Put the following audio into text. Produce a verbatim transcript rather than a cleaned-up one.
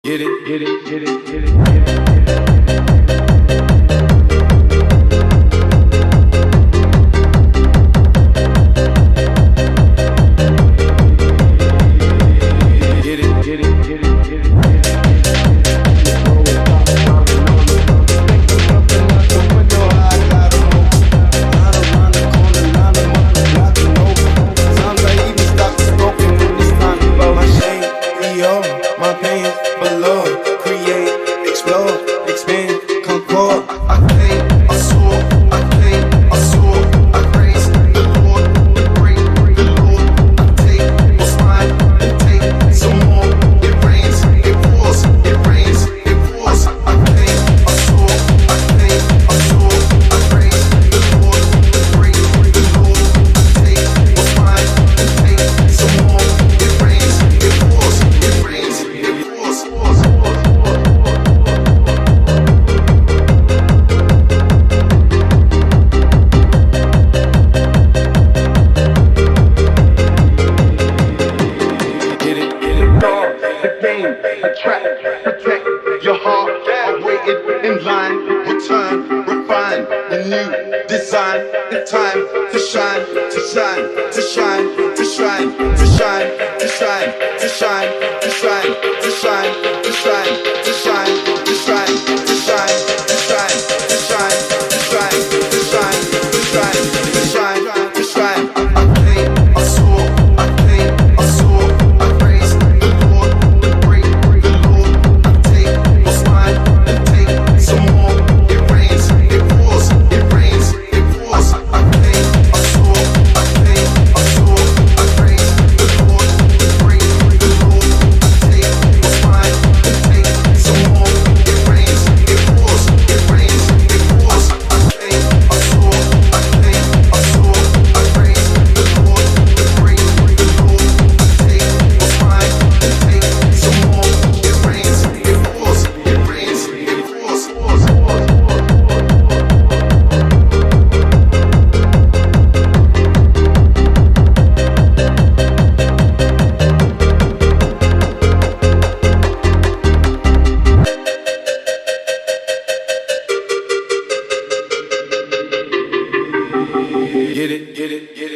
Get it, get it, get it, get it, get it. My pain below, create, explode, expand, concord. I think, I saw, I think, I saw, I praise the Lord, the great, the Lord. I take what's mine and take some more. It rains, it pours, it rains, it pours. I think, I saw, I think, I saw, I praise the Lord, the great, the Lord. I take what's mine and take some more. It rains, it pours, it rains. Attract, protect your heart, awaited in line, return, refine the new design. It's time to shine, to shine, to shine, to shine, to shine, to shine, to shine, to shine, to shine, to shine, to shine, to shine, to shine, to shine, to shine, to shine, to shine, to shine, to shine, to shine. I think, I saw, I think, I saw, I praise the Lord, the great, the Lord. I take what's mine and take some more. It rains, it pours, it rains, it pours. I think, I saw, I think, I saw, I praise the Lord, the great, the Lord. I take what's mine and take some more. It rains, it pours, it rains, it pours. I think, I saw, I think, I saw, I praise the Lord, the great, the Lord. I take what's mine and take some more. It rains, it pours, it rains, it pours, pours, pours. Get it, get it, get it.